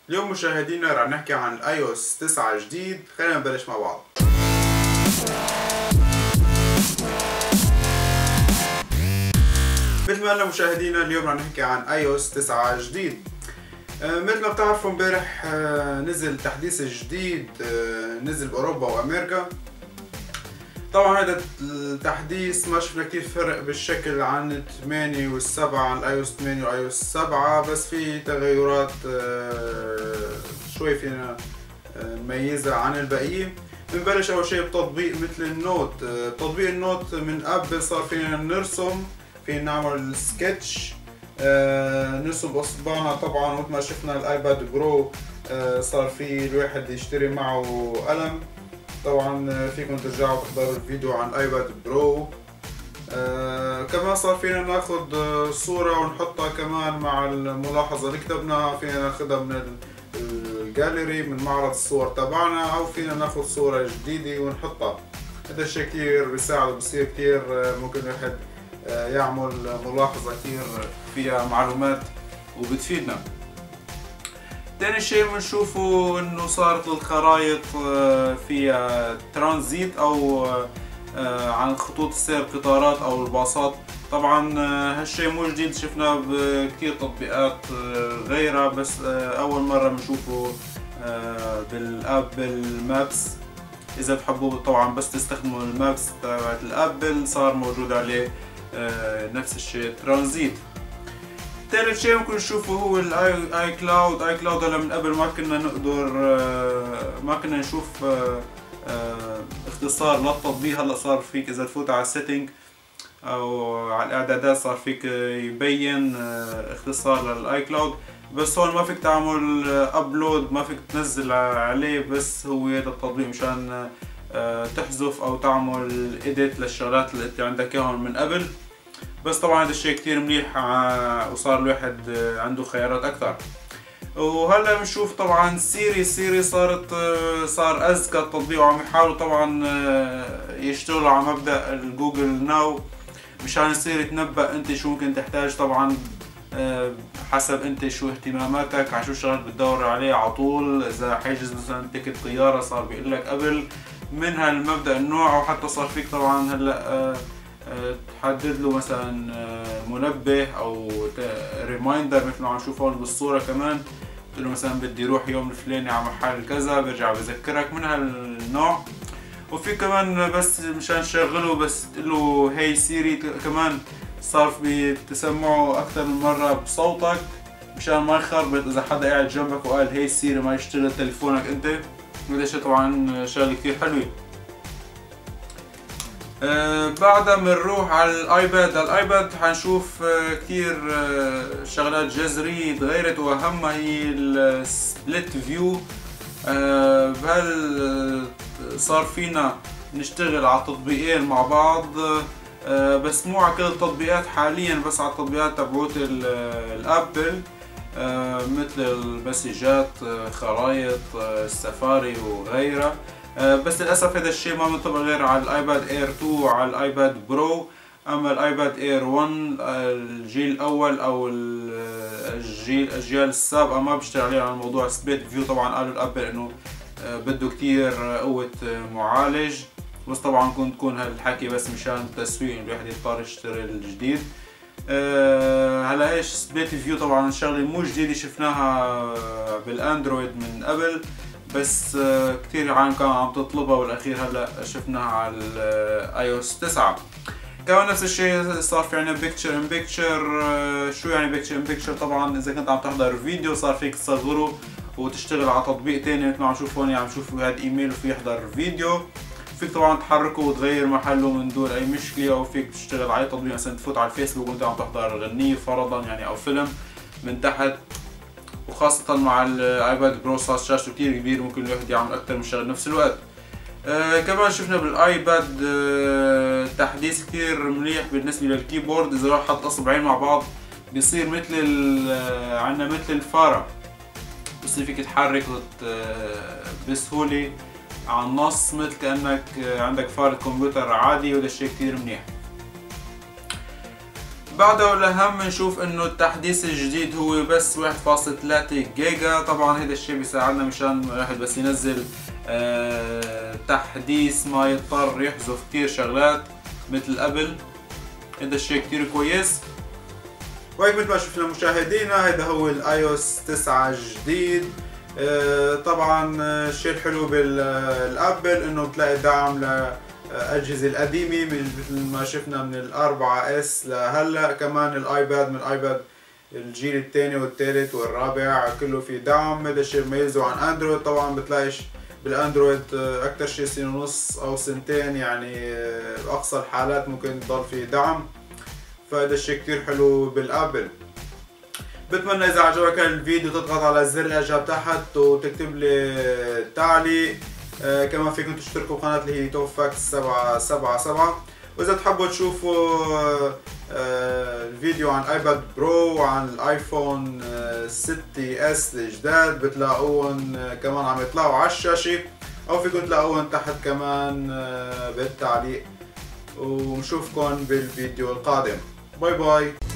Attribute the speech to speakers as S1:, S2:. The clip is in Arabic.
S1: اليوم مشاهدينا رح نحكي عن iOS 9 جديد. خلينا نبلش مع بعض. مثل ما قلنا مشاهدينا اليوم رح نحكي عن iOS 9 جديد. مثل ما بتعرفوا امبارح نزل تحديث جديد نزل بأوروبا وأمريكا. طبعا هذا التحديث ما شفنا كتير فرق بالشكل عن 8 وال7 عن iOS 8 و iOS 7، بس في تغيرات شوي فينا نميزها عن الباقيين. بنبلش اول شيء بتطبيق مثل النوت. تطبيق النوت من ابل صار فينا نرسم، فينا نعمل سكتش، نرسم باصبعنا. طبعا مثل ما شفنا الايباد برو صار في الواحد يشتري معه قلم. طبعا فيكم ترجعوا تحضروا الفيديو عن ايباد برو. كمان صار فينا ناخد صورة ونحطها كمان مع الملاحظة اللي كتبناها، فينا ناخدها من الجاليري من معرض الصور تبعنا، او فينا ناخد صورة جديدة ونحطها. هذا الشيء كتير بيساعد وبصير كتير ممكن الواحد يعمل ملاحظة كتير فيها معلومات وبتفيدنا. تاني شيء بنشوفه انه صارت الخرائط فيها ترانزيت او عن خطوط السير القطارات او الباصات. طبعا هالشيء مو جديد، شفناه بكتير تطبيقات غيرها، بس اول مرة بنشوفه بالابل مابس. اذا بتحبوا طبعا بس تستخدموا المابس تبعت الابل صار موجود عليه نفس الشيء ترانزيت. ثالث شيء ممكن نشوفه هو الاي كلاود. اي كلاود هلا من قبل ما كنا نقدر ما كنا نشوف اختصار للتطبيق. هلا صار فيك اذا تفوت على السيتنج او على الاعدادات صار فيك يبين اختصار للاي كلاود، بس هون ما فيك تعمل ابلود، ما فيك تنزل عليه، بس هو هذا التطبيق مشان تحذف او تعمل اديت للشغلات اللي انت عندك اياهم من قبل. بس طبعا هذا الشيء كتير منيح وصار الواحد عنده خيارات اكثر. وهلا بنشوف طبعا سيري صار اذكى التطبيق، وعم يحاولوا طبعا يشتغلوا على مبدأ الجوجل ناو مشان يصير يتنبأ انت شو ممكن تحتاج. طبعا حسب انت شو اهتماماتك، على شو الشغلات بتدور عليه على طول. اذا حاجز مثلا تيكت طيارة صار بيقول لك قبل من هالمبدأ النوع، وحتى صار فيك طبعا هلا تحدد له مثلا منبه او ريمايندر مثل ما عم نشوف هون بالصورة. كمان بتقول له مثلا بدي اروح يوم الفلاني على محل كذا، برجع بذكرك من هالنوع. وفي كمان بس مشان تشغله بس تقول له هي سيري. كمان صار بتسمعه اكثر من مرة بصوتك مشان ما يخربط اذا حدا قاعد جنبك وقال هي سيري ما يشتغل تليفونك انت. وهذا شيء طبعا شغله كثير حلوة. بعدها بنروح على الايباد. الايباد حنشوف كتير شغلات جذرية تغيرت، واهمها هي السبليت فيو. صار فينا نشتغل على تطبيقين مع بعض، بس مو على كل التطبيقات حاليا، بس على التطبيقات تبعوت الابل مثل المسجات، خرائط، السفاري وغيرها. بس للأسف هذا الشيء ما منطبق غير على الايباد اير 2 وعلى الايباد برو. اما الايباد اير 1 الجيل الاول او الاجيال السابقة ما بيشتغل عليه على الموضوع سبليت فيو. طبعا قالوا الابل انه بده كتير قوة معالج، بس طبعا كنت تكون هالحكي بس مشان التسويق الواحد يضطر يشتري الجديد. هلا ايش سبليت فيو؟ طبعا شغلة مو جديدة، شفناها بالاندرويد من قبل، بس كتير عالم كانوا عم تطلبها، والاخير هلا شفناها على الاي iOS 9. كمان نفس الشيء صار في عنا بيكتشر ان بيكتشر. شو يعني بيكتشر ان بيكتشر؟ طبعا اذا كنت عم تحضر فيديو صار فيك تصغره وتشتغل على تطبيق تاني مثل ما عم نشوف هون. عم نشوف هذا ايميل وفي يحضر فيديو، فيك طبعا تحركه وتغير محله من دون اي مشكله. او فيك تشتغل على تطبيق مثلا تفوت على الفيسبوك وانت عم تحضر غنية فرضا يعني او فيلم من تحت. وخاصة مع الايباد برو صار شاشته كتير كبير، ممكن الواحد يعمل اكثر من شغله بنفس الوقت. كمان شفنا بالايباد تحديث كتير مليح بالنسبة للكيبورد. اذا راح حط اصبعين مع بعض بيصير مثل عنا مثل الفارة، بصير فيك تحرك بسهولة على النص مثل كأنك عندك فارة كمبيوتر عادي، وهذا الشيء كتير منيح. بعده والأهم نشوف انه التحديث الجديد هو بس 1.3 جيجا. طبعا هذا الشيء بيساعدنا مشان الواحد بس ينزل تحديث ما يضطر يحذف كتير شغلات مثل قبل. هذا الشيء كتير كويس. وهيك مثل ما شفنا مشاهدينا هذا هو الاي او اس 9 الجديد. طبعا الشيء الحلو بالابل انه بتلاقي دعم للاجهزه القديمه مثل ما شفنا من الأربعة اس لهلا. كمان الايباد من الايباد الجيل الثاني والثالث والرابع كله في دعم. هذا الشيء بيميزه عن اندرويد. طبعا بتلاقيش بالاندرويد اكثر شيء سنة ونص او سنتين، يعني باقصى الحالات ممكن يضل في دعم. فهذا الشيء كتير حلو بالابل. بتمنى اذا عجبك الفيديو تضغط على زر الاعجاب تحت وتكتب لي تعليق. كمان فيكم تشتركوا بقناة اللي هي توب فاكس 777. واذا تحبوا تشوفوا الفيديو عن ايباد برو وعن الايفون 6 اس الجداد بتلاقوهم كمان عم يطلعوا على الشاشة، او فيكم تلاقوهم تحت كمان بالتعليق. ونشوفكم بالفيديو القادم. باي باي.